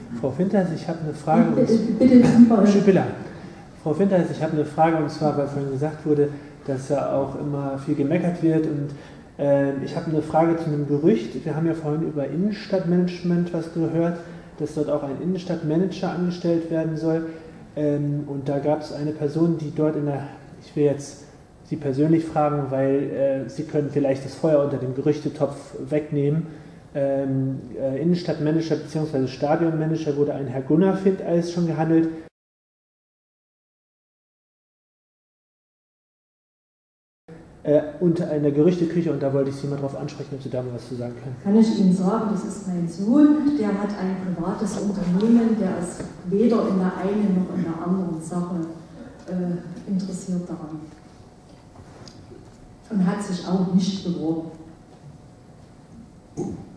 Frau Finters, ich habe eine Frage. Bitte. Frau Finters, ich habe eine Frage, und zwar, weil vorhin gesagt wurde, dass ja auch immer viel gemeckert wird, und ich habe eine Frage zu einem Gerücht. Wir haben ja vorhin über Innenstadtmanagement was gehört, dass dort auch ein Innenstadtmanager angestellt werden soll, und da gab es eine Person, die dort ich will jetzt Sie persönlich fragen, weil Sie können vielleicht das Feuer unter dem Gerüchtetopf wegnehmen. Innenstadtmanager bzw. Stadionmanager wurde ein Herr Gunnar Findeis schon gehandelt. Unter einer Gerüchteküche, und da wollte ich Sie mal darauf ansprechen, ob Sie da mal was zu sagen können. Kann ich Ihnen sagen, das ist mein Sohn, der hat ein privates Unternehmen, der ist weder in der einen noch in der anderen Sache interessiert daran. Und hat sich auch nicht beworben.